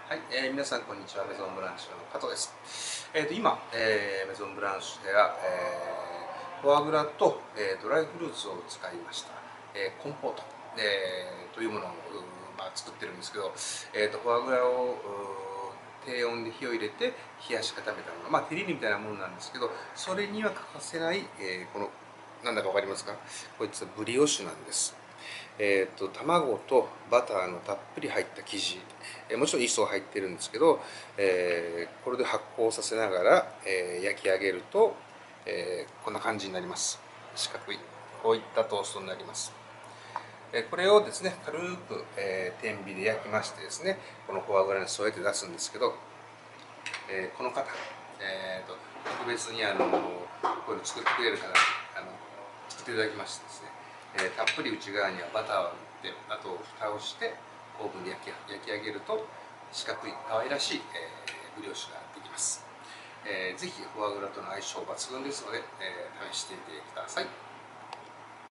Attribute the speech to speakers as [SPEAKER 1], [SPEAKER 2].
[SPEAKER 1] はい、皆さんこんにちは。メゾンブランシュの加藤です。今、メゾンブランシュでは、フォアグラと、ドライフルーツを使いました、コンポート、というものを、作ってるんですけど、フォアグラを低温で火を入れて冷やし固めたもの、テリーヌみたいなものなんですけど、それには欠かせない、このなんだか分かりますか？こいつはブリオッシュなんです。卵とバターのたっぷり入った生地、もちろん1層入ってるんですけど、これで発酵させながら、焼き上げると、こんな感じになります。四角いこういったトーストになります。これをですね軽く、天火で焼きましてですね、このフォアグラに添えて出すんですけど、この方、特別にこういうの作ってくれる方に作っていただきましてですね、たっぷり内側にはバターを塗って、あと蓋をしてオーブンで焼き上げると四角い可愛らしい、ブリオッシュができます。ぜひフォアグラとの相性抜群ですので、試してみてください。